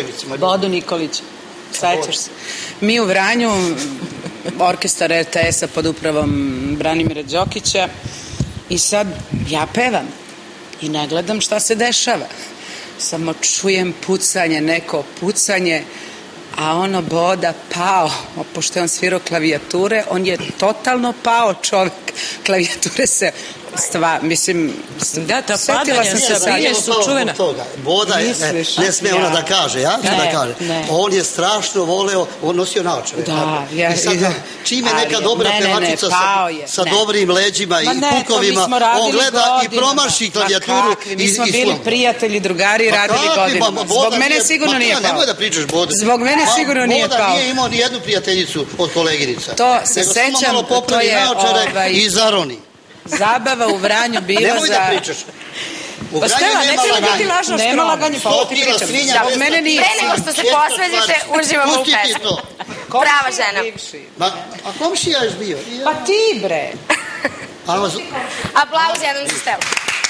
pokojnicima. Bodo Nikolić, sećaš se. Mi u Vranju, orkestar RTS-a pod upravom Branimira Đokića, i sad ja pevam i ne gledam šta se dešava. Samo čujem pucanje, neko pucanje, a ono Boda pao, pošto je on svirao klavijature, on je totalno pao čovjek. Klavijature se mislim, da, ta padanja sa bije su čuvena. Boda, ne sme ona da kaže, ja ću da kaže. On je strašno voleo, on nosio naočare. Da, i sad, čim je neka dobra pevačica sa dobrim leđima i pukovima, on gleda i promaši klavijaturu. Mi smo bili prijatelji, drugari, radili godinama. Zbog mene sigurno nije pao. Nemoj da pričaš Boda. Zbog mene sigurno nije pao. Boda nije imao ni jednu prijateljicu od koleginica. To se sećam, to je i zaroni. Zabava u Vranju bila za... Nemoj da pričaš. Pa Stela, ne treba biti lažno skromno. Nema laganje, pa ovo ti pričam. Zbog mene nije. Pre nego što se posvedite, uživamo u pesmu. Prava žena. A komšija je bio? Pa ti, bre. Aplauz jednom za Stelu.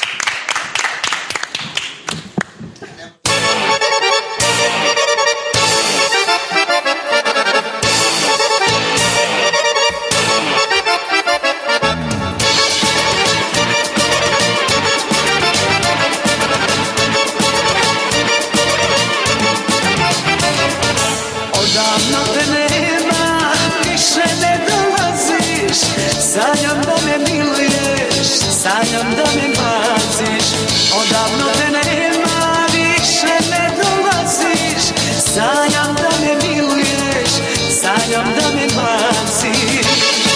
Sanjam da me miluješ, sanjam da me mraziš. Odavno te nema, više ne dolaziš. Sanjam da me miluješ, sanjam da me mraziš.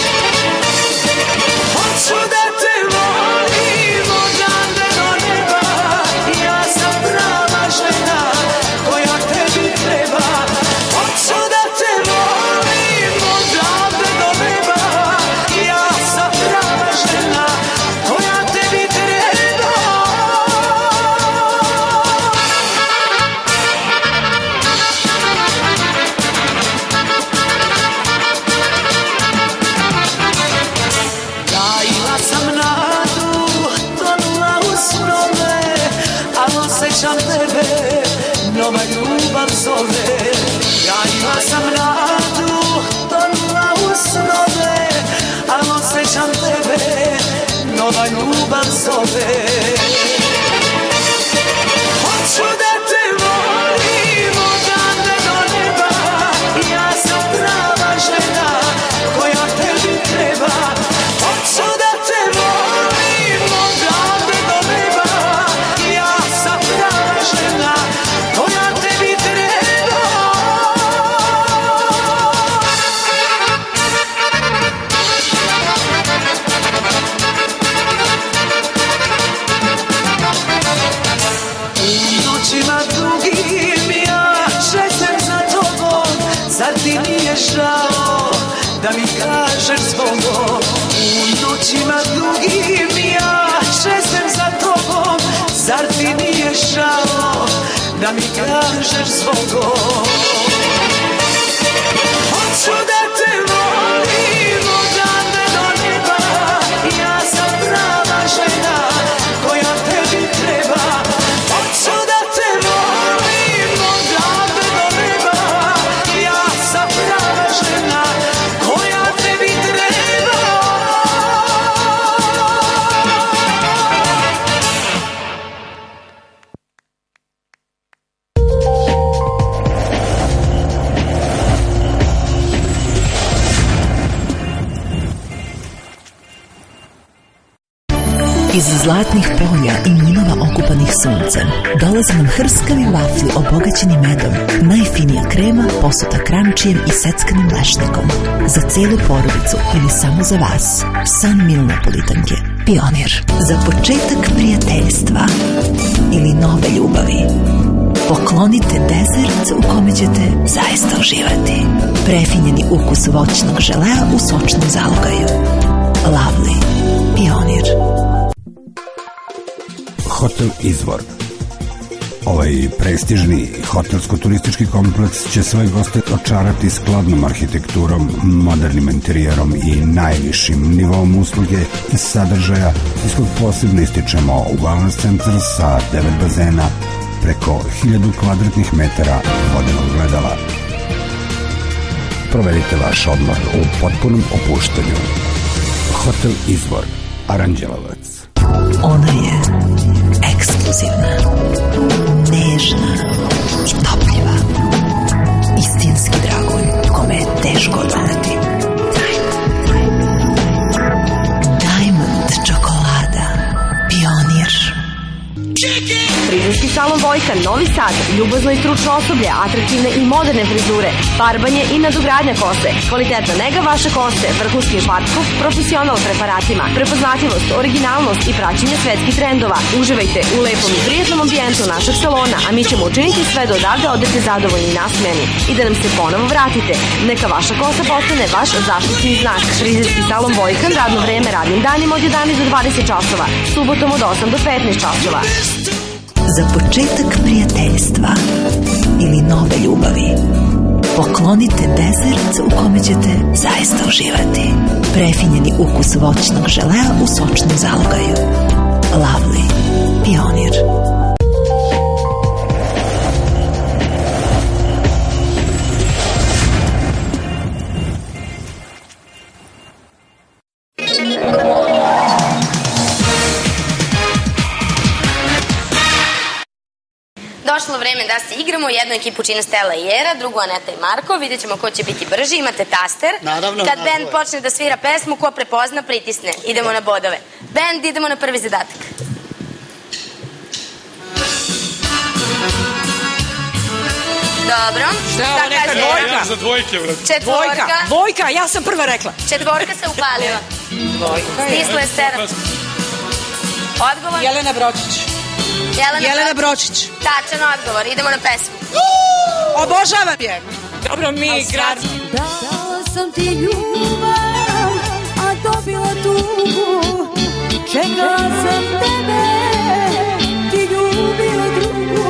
Hoću da te volim odavde do neba. Ja sam prava žena koja tebi treba. Hoću da te volim odavde do neba. Osjećam tebe, nova ljubav zove. Ja ima sam nadu, tonula u snove, ali osjećam tebe, nova ljubav zove. Hoću da te volim odavde do neba. Ja sam prava žena koja tebi treba. Hoću da te volim odavde do neba. Ja sam prava žena koja tebi treba. U noćima drugim ja šećem za tobom. Zar ti nije žao da mi kažeš zvogom? U noćima drugim ja šećem za tobom. Zar ti nije žao da mi kažeš zvogom? Hoću da te volim odavde do neba. Ja sam prava žena koja tebi treba. Hoću da te volim odavde do neba. Ja sam prava žena koja tebi treba. Iz zlatnih polja i njivama okupanih suncem dolaze nam hrskavi vafli obogaćeni medom, najfinija krema posuta krančijem i seckanim lešnikom. Za cijelu porodicu ili samo za vas. San Mil Napolitanke, Pionir. Za početak prijateljstva ili nove ljubavi. Poklonite dezert u kome ćete zaista uživati. Prefinjeni ukus voćnog želea u sočnom zalogaju. Lovely, Pionir. Hotel Izvor. Ovaj prestižni hotelsko-turistički kompleks će svoje goste očarati skladnom arhitekturom, modernim interijerom i najvišim nivom usluge i sadržaja, iz kojeg posebno ističemo wellness centar sa 9 bazena, preko 1000 kvadratnih metara vodenog gledala. Provedite vaš odmor u potpunom opuštanju. Hotel Izvor, Aranđelovac. Ona je ekskluzivna, nežna i topljiva. Istinski dragulj kome je teško odoleti. Diamond čokolada, Pionir. Frizerski salon Vojkan, Novi Sad, ljubazno i stručno osoblje, atraktivne i moderne frizure, farbanje i nadogradnja kose, kvalitetna nega vaše kose, vrhunski švartkov, profesional preparatima, prepoznatljivost, originalnost i praćenje svetskih trendova. Uživajte u lepom i prijatnom ambijentu našeg salona, a mi ćemo učiniti sve da odavde odete zadovoljni i nasmejani i da nam se ponovo vratite. Neka vaša kosa postane vaš zaštitni znak. Frizerski salon Vojkan, radno vreme radnim danima od 11 do 20 časova, subotom od 8 do 15 časova. Za početak prijateljstva ili nove ljubavi poklonite dezert u kome ćete zaista uživati. Prefinjeni ukus voćnog želea u sočnom zalogaju. Lovely, Pionir. Došlo vreme da se igramo. Jednu ekipu čine Stella i Era, drugu Aneta i Marko. Vidjet ćemo ko će biti brži. Imate taster. Naravno. Kad band počne da svira pesmu, ko prepozna, pritisne. Idemo na bodove. Band, idemo na prvi zadatak. Dobro. Šta je ovo, neka dvojka? Za dvojke, vrat. Četvorka. Dvojka, ja sam prva rekla. Četvorka se upalila. Dvojka. Stisla je Stera. Odgovor? Jelena Bročić. Jelena Bročić. Tačan odgovor. Idemo na pesmu. Obožavam je. Dobro, mi građani. Dala sam ti ljubav, a dobila tugu. Čekala sam tebe, ti ljubila drugu.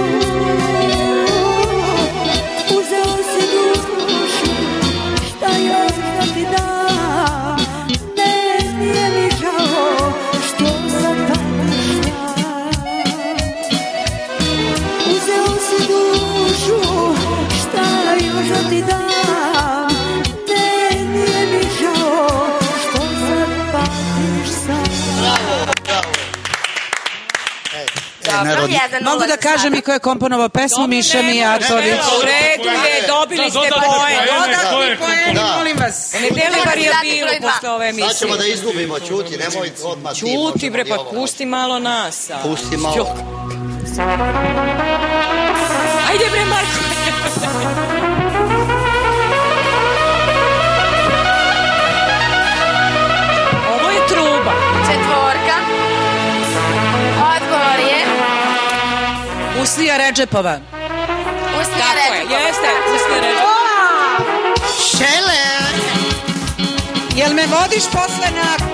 Uzeo si dušu, šta još da ti dam. Ne, nije mi žao, što sam patišla. Uzeo si dušu, šta još da ti dam. Ne, nije mi žao, što sad patiš sam. Mogu da kažem i ko je komponovao pesmu, Miša Mijatović. U redu je, dobili ste poen. Dodatni poen, molim vas. Ne deli variabilu posle ove emisije. Sad ćemo da izgubimo, ćuti, nemoj odmah ti. Ćuti bre, pa pusti malo nas. Pusti malo. Ajde bre, Marko. Ovo je truba. Četvorka. Odgovor je... Usnija Redžepova. Usnija Tako je, Redžepova. jeste, Usnija Redžepova. Šele! Jel me vodiš posle na...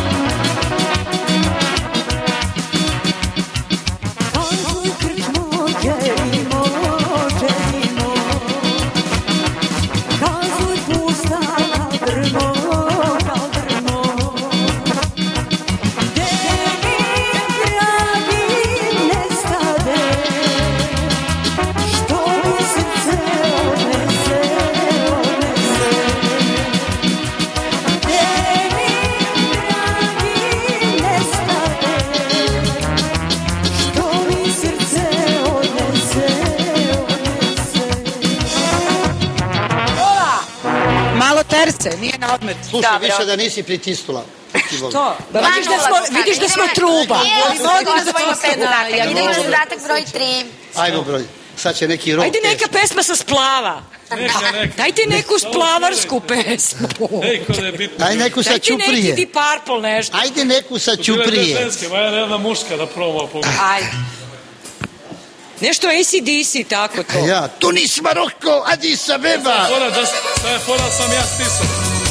Terce, nije na odmet. Slušaj, više da nisi pritisnula. Što? Vidiš da smo truba. Idemo na zadatak broj 3. Ajmo broj. Sad će neki rok. Ajde neka pesma sa Splava. Dajte neku splavarsku pesmu. Ajde neku sa Ćuprije. Dajte neki Deep Purple nešto. Ajde neku sa Ćuprije. Ajde jedna muška da probamo. Ajde. Nešto AC/DC, tako to. Ja, Tunis, Maroko, Addis Abeba. Sada je fora sam ja stisao.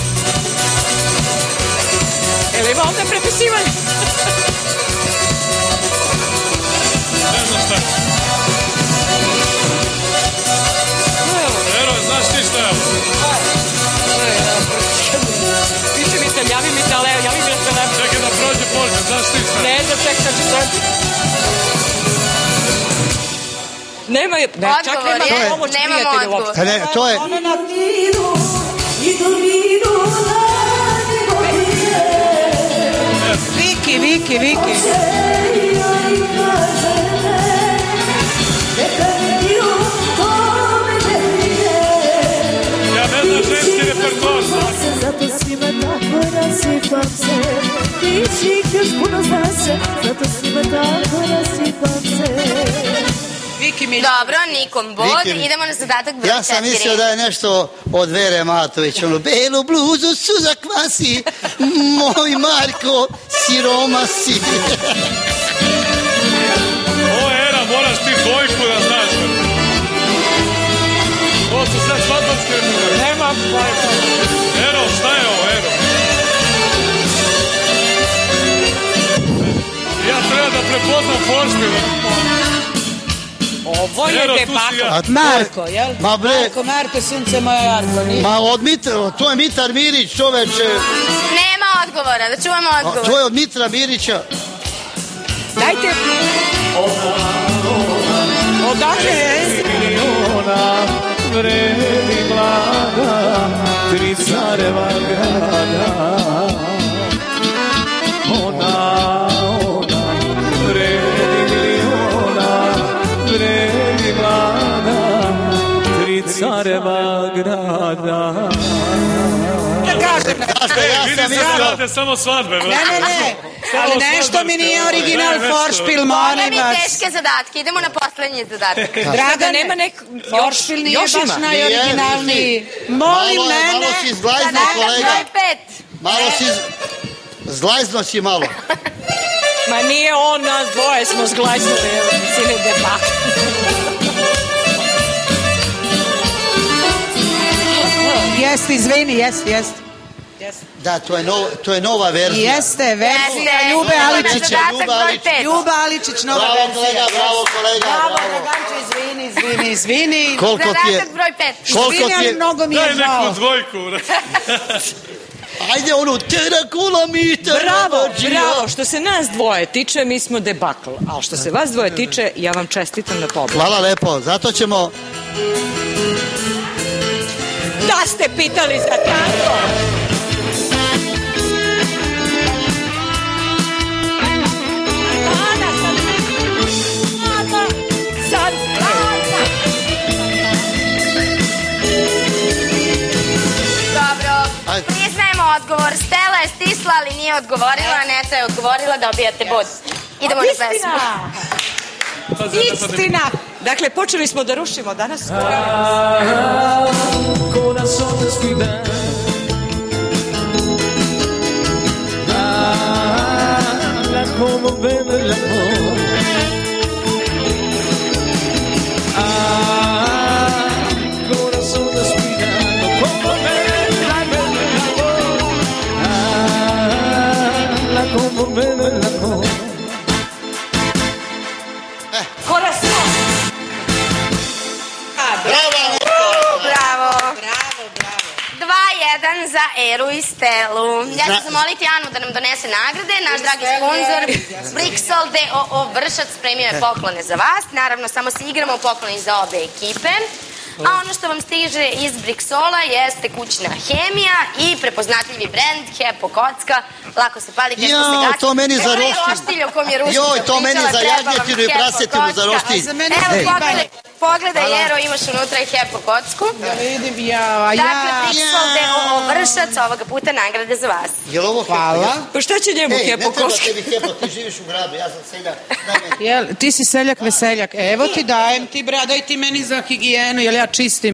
Evo ima ovdje prepisivanje. Ne znam šta. Ero, znaš ti šta je? Piše mi se, javi mi telefon. Čekaj da prođe poljka, znaš ti šta je? Ne znam, čekaj sad ću sad. Nema je, čak nema pomoć prijatelju uopšte. Ne, to je... Viki. Ja ne znam ženski repertoar. Zato si me tako rasipam se, ti čik još puno zna se, zato si me tako rasipam se. Dobro, nikom bod, idemo na zadatak broj 4. Ja sam mislio da je nešto od Vere Matović, ono, belu bluzu su zakvasi, moj Marko, siroma si. Ovo je era, moraš ti dvojku da znaš. Ovo su sve svadbovske repertoare. Nema pojma. Ero, šta je ovo, Ero? Ja treba da prepoznam Foršpil. Ovo je debakl. Marko, jel? Marko, sunce moje jarko. To je Mitar Mirić, čoveče. Nema odgovora, da čuvamo odgovor. To je od Mitra Mirića. Dajte. Odakle je? Vredi mlada, tri careva grada. Ona, vredi miliona, vredi mlada, tri careva grada. Vidi se da date samo svadbe. Ne. Ali nešto mi nije original Foršpil, molim vas. Ovo mi teške zadatke, idemo na poslednji zadatak. Draga, nema nek... Foršpil nije baš najoriginalniji. Molim mene... Malo si zglajzno, kolega. Broj 5. Malo si... Zglajzno si malo. Ma nije on, nas dvoje smo zglajznuli, sile debakl. Jeste, izvini, jeste. Da, to je nova verzija. Jeste, verzija Ljube Aličića. Ljuba Aličić, nova verzija. Bravo, kolega. Bravo, Draganče, izvini. Zadatak broj 5. Izvini, ali mnogo mi je žao. Daj neku dvojku. Ajde, ono, terakula mi Bravo, što se nas dvoje tiče, mi smo debakl. A što se vas dvoje tiče, ja vam čestitam na pobedu. Hvala lepo, zato ćemo... Da ste pitali za tango. Priznajemo odgovor. Stela je stisla, ali nije odgovorila. Neta je odgovorila, dobijate bod. Idemo na pesmu. Istina! Dakle, počeli smo da rušimo danas. Corazón descuidado. Como ven el amor. Corazón descuidado. Como ven el amor. Como ven el amor. Corazón. Bravo. 2-1 za Eru i Stelu. Ja ću zamoliti Anu da nam donese nagrade. Naš dragi sponsor Brixol D.O.O. Vršac spremio je poklone za vas. Naravno, samo se igramo pokloni za obe ekipe. A ono što vam stiže iz Brixola jeste kućna hemija i prepoznatljivi brend Hepo kocka. Lako se pali, teško se gači. To meni za roštilj. Roštilj o kom je Rušica pričala. To meni za jagnjetinu i prasetinu za roštilj. Evo, pogledaj, Jero, imaš unutra i Hepo kocku. Da vidim, ja. Dakle, Brixol D.O.O. Vršac, ovoga puta nagrade za vas. Jel ovo Hepo? Hvala. Pa šta će njemu Hepo kocka? Ne treba tebi Hepo, ti živiš u gradu, ja sam seljak. Ti si seljak, veseljak. Evo ti dajem ti, bradaj ti meni za higijenu, jel ja čistim.